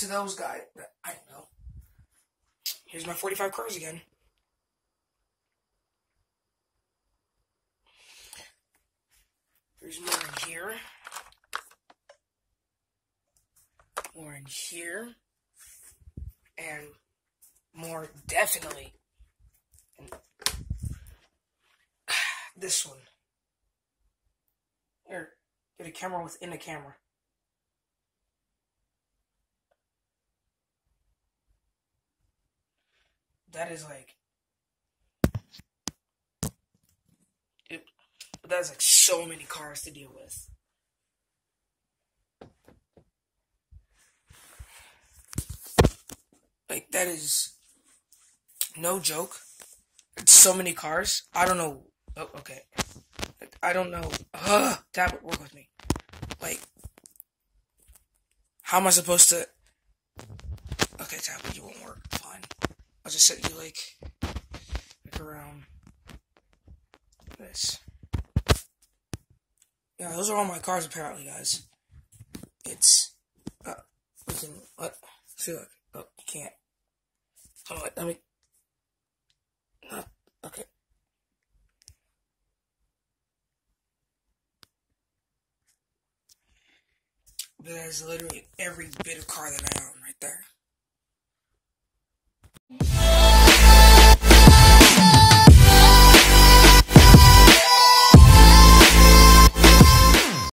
to those guys. I don't know. Here's my 45 cars again. There's more in here. More in here. And more definitely in this one. Here, get a camera within a camera. That is like... That's like so many cars to deal with. Like, that is no joke. It's so many cars. I don't know. Oh, okay. Like, I don't know. Tablet, work with me. Like, how am I supposed to... Okay, tablet, you won't work. Fine. I'll just set you, like around this. Yeah, those are all my cars, apparently, guys. It's... we can... What? See, look. Oh, you can't. Hold on, let me... okay. That is literally every bit of car that I own right there.